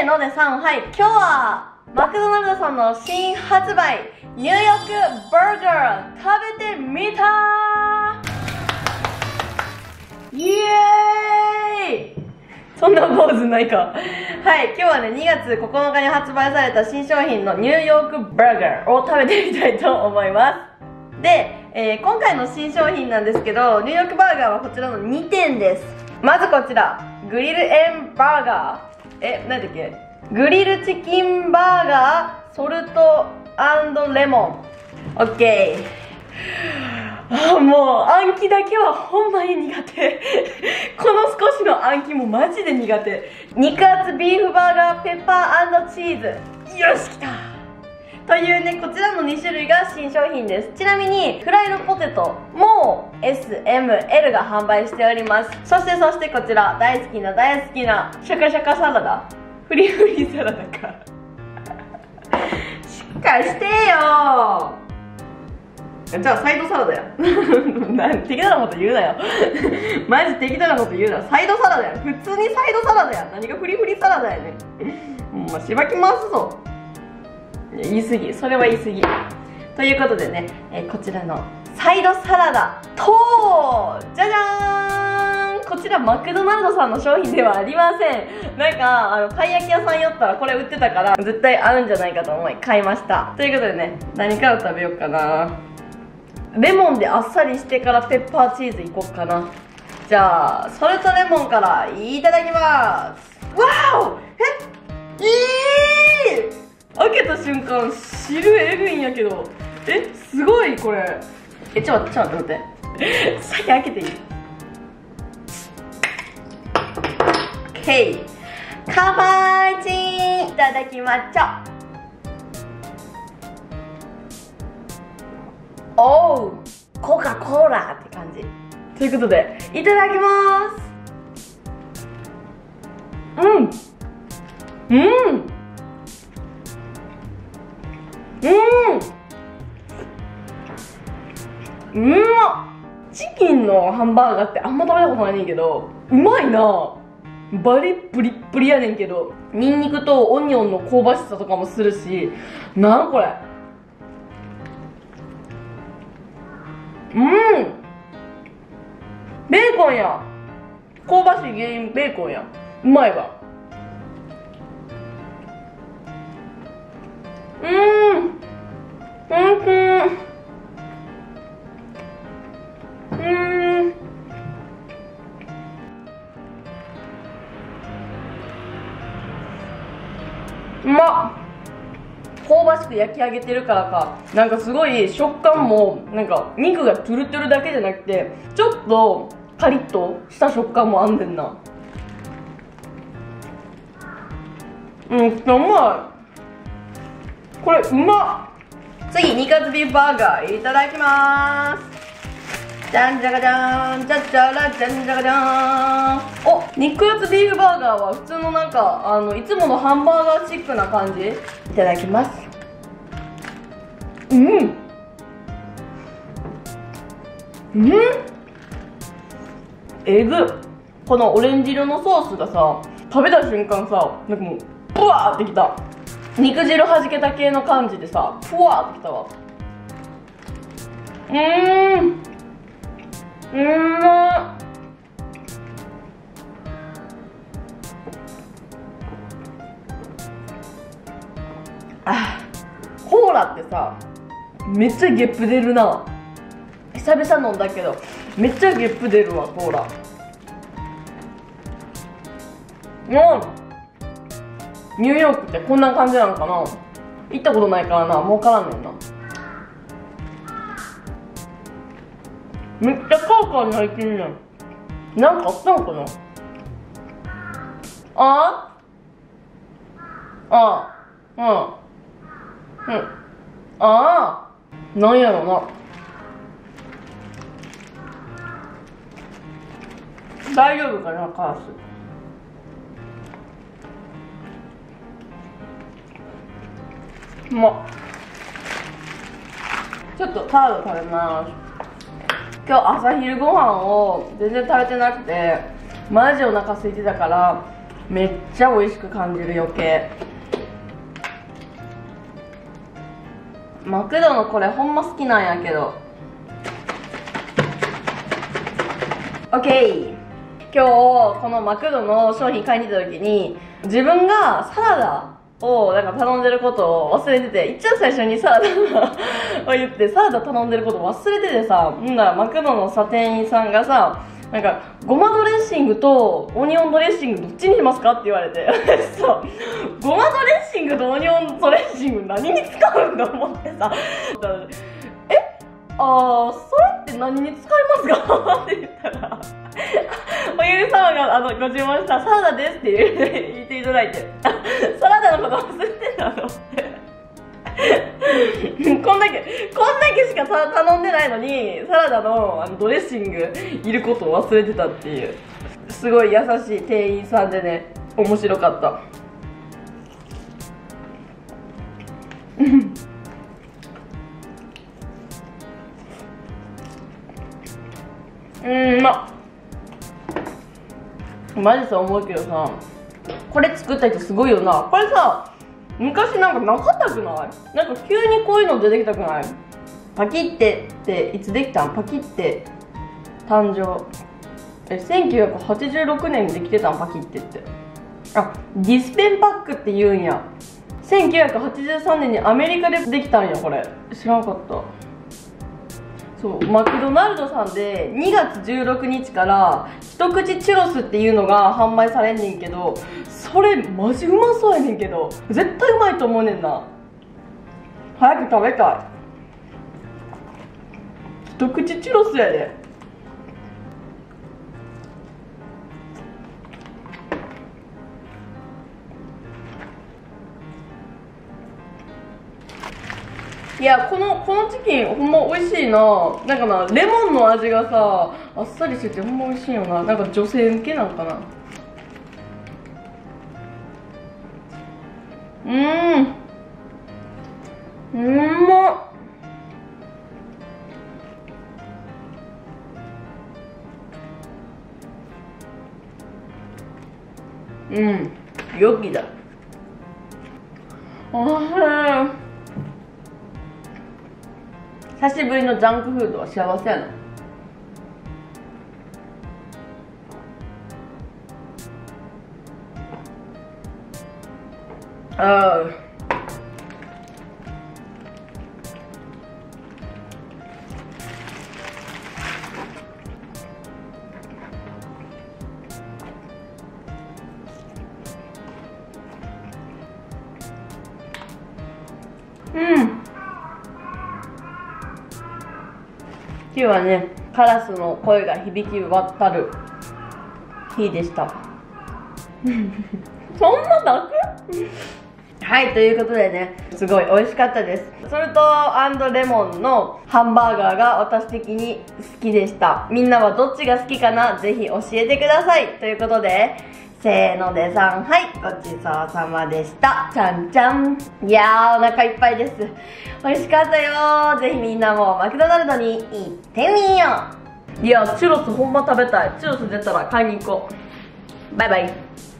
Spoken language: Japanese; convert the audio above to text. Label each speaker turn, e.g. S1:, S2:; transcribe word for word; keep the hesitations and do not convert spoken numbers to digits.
S1: ーのでさん、はい、今日はマクドナルドさんの新発売ニューヨークバーガー食べてみたー。イエーイ。そんなポーズないか。はい、今日はね、にがつここのかに発売された新商品のニューヨークバーガーを食べてみたいと思います。で、えー、今回の新商品なんですけど、ニューヨークバーガーはこちらのにてんです。まずこちら、グリルエンバーガー。え、何だっけ？グリルチキンバーガー、ソルト&レモン。オッケー。あ、もう、暗記だけはほんまに苦手。この少しの暗記もマジで苦手。肉厚ビーフバーガーペッパー&チーズ。よし、きたというね、こちらのにしゅるいが新商品です。ちなみに、フライドポテトも エス、エム、エル が販売しております。そしてそしてこちら、大好きな大好きなシャカシャカサラダ。フリフリサラダか。しっかりしてよー。じゃあサイドサラダや。な適当なこと言うなよ。マジ適当なこと言うな。サイドサラダや。普通にサイドサラダや。何がフリフリサラダやねん。もうしばきますぞ。言い過ぎ、それは言い過ぎ。ということでね、えー、こちらのサイドサラダと、じゃじゃーん、こちらマクドナルドさんの商品ではありません。なんかあのたい焼き屋さん寄ったらこれ売ってたから絶対合うんじゃないかと思い買いました。ということでね、何から食べようかな。レモンであっさりしてからペッパーチーズいこうかな。じゃあソルトレモンからいただきます。わお、え、いい。開けた瞬間汁えぐいんやけど、え、すごいこれ。え、ちょっと待ってちょっと待って先開けていい？ OK、 乾杯チーン。いただきまっちゃ。おう、コカ・コーラって感じ。ということでいただきます。うんうんうん、うまっ。チキンのハンバーガーってあんま食べたことないねんけど、うまいな。バリップリップリやねんけど、ニンニクとオニオンの香ばしさとかもするし、なんこれ。うん、ベーコンや。香ばしい原因ベーコンや。うまいわ。うん、うんうんうん、うまっ。香ばしく焼き上げてるからか、なんかすごい食感もなんか肉がトゥルトゥルだけじゃなくて、ちょっとカリッとした食感もあんねんな。うん、うまい。これうまっ。次、肉厚ビーフバーガーいただきまーす。じゃんじゃがじゃーん、じゃじゃらじゃんじゃがじゃーん。お、肉厚ビーフバーガーは普通のなんかあのいつものハンバーガーチックな感じ。いただきます。うんうん、えぐ。このオレンジ色のソースがさ、食べた瞬間さ、なんかもうブワーってきた。肉汁はじけた系の感じでさ、ふわーってきたわ。うーん、うまっ。あ、コーラってさ、めっちゃゲップ出るな。久々飲んだけどめっちゃゲップ出るわ、コーラ。うん、ニューヨークってこんな感じなのかな。行ったことないからな、もうからんねんな。めっちゃカーカーに入ってんねん。なんかあったのかな。あああ、うんうん、ああ、なんやろな。大丈夫かな、カース。うまっ。ちょっとカード食べます。今日朝昼ご飯を全然食べてなくて、マジお腹空いてたからめっちゃ美味しく感じる。余計マクドのこれほんま好きなんやけど。 OK、 今日このマクドの商品買いに行った時に自分がサラダをなんか頼んでることを忘れてて、一番最初にサラダを言ってサラダ頼んでることを忘れててさ、んだらマクドのさ店員さんがさ、なんかごまドレッシングとオニオンドレッシングどっちにしますかって言われてそうごまドレッシングとオニオンドレッシング何に使うんだと思ってさえあーそれって何に使いますかって言ったらおゆり様があのご注文したサラダですって言っていただいてサラダのこと忘れてんだと思ってこんだけこんだけしか頼んでないのにサラダ の, あのドレッシングいることを忘れてたっていう、すごい優しい店員さんでね、面白かったうん、まマジさ思うけどさ、これ作った人すごいよな。これさ昔なんかなかったくない？なんか急にこういうの出てきたくない？パキッてっていつできたん？パキッて誕生えせんきゅうひゃくはちじゅうろくねんにできてたん？パキッてってあディスペンパックって言うんや。せんきゅうひゃくはちじゅうさんねんにアメリカでできたんや。これ知らんかった。そうマクドナルドさんでにがつじゅうろくにちから一口チュロスっていうのが販売されんねんけど、それマジうまそうやねんけど絶対うまいと思うねんな。早く食べたい。一口チュロスやで。いやこのこのチキンほんま美味しいな。なんかなレモンの味がさあっさりしててほんま美味しいよな。なんか女性向けなんかな。うーんうんまっ。うん良きだ。おいしい。久しぶりのジャンクフードは幸せやな。ああうん今日はねカラスの声が響き渡る日でしたそんなだけはいということでねすごい美味しかったです。ソルト&レモンのハンバーガーが私的に好きでした。みんなはどっちが好きかな、ぜひ教えてくださいということで、せーのでさんはいごちそうさまでした。ちゃんちゃん。いやーお腹いっぱいです。美味しかったよー。ぜひみんなもマクドナルドに行ってみよう。いやチュロスほんま食べたい。チュロス出たら買いに行こう。バイバイ。